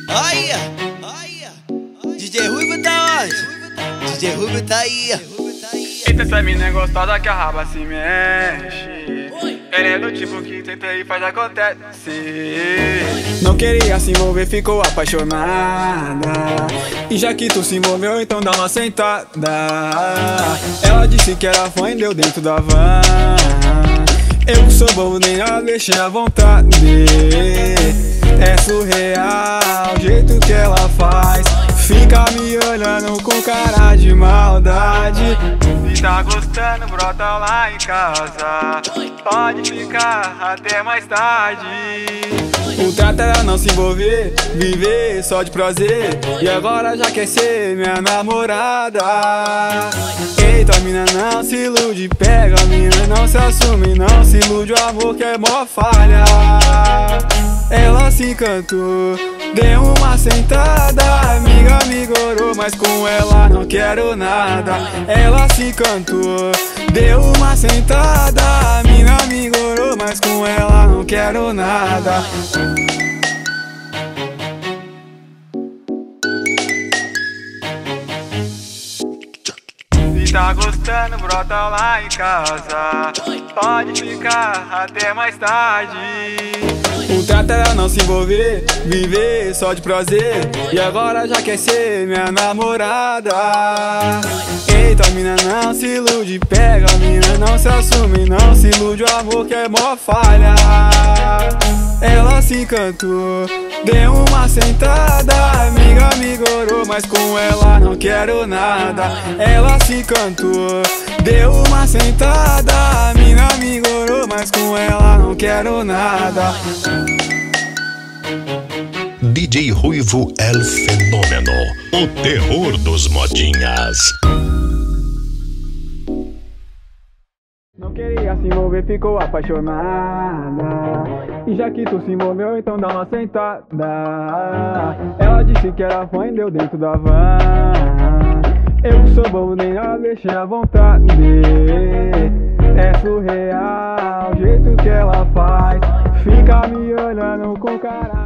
Olha, DJ Ruivo tá onde? DJ Ruivo tá aí. Eita, essa mina é gostosa que a raba se mexe. Ele é do tipo que tenta e faz acontecer. Não queria se envolver, ficou apaixonada. E já que tu se envolveu, então dá uma sentada. Ela disse que era fã e deu dentro da van. Eu que sou bobo, nem a deixei à vontade. É surreal o jeito que ela faz. Fica me olhando com cara de maldade. Se tá gostando, brota lá em casa. Pode ficar até mais tarde. O trato era não se envolver, viver só de prazer. E agora já quer ser minha namorada. Eita, a mina não se ilude, pega a mina, não se assume, não se ilude, o amor que é mó falha. Ela se encantou, deu uma sentada, amiga me gorou, mas com ela não quero nada. Ela se encantou, deu uma sentada, a mina me gorou, mas com ela não quero nada. Se tá gostando, brota lá em casa. Pode ficar até mais tarde. O trato era não se envolver, viver só de prazer. E agora já quer ser minha namorada. Eita, a mina não se ilude, pega a mina, não se assume, não se ilude, o amor que é mó falha. Ela se encantou, deu uma sentada, amiga me gorou, mas com ela não quero nada. Ela se encantou, deu uma sentada, a mina me gorou, mas com ela não quero nada. DJ Ruivo El Fenômeno, o terror dos modinhas. Não queria se envolver, ficou apaixonada. E já que tu se envolveu, então dá uma sentada. Ela disse que era fã e deu dentro da van. Eu que sou bobo, nem a deixei à vontade. É surreal o jeito que ela faz. Fica me olhando com cara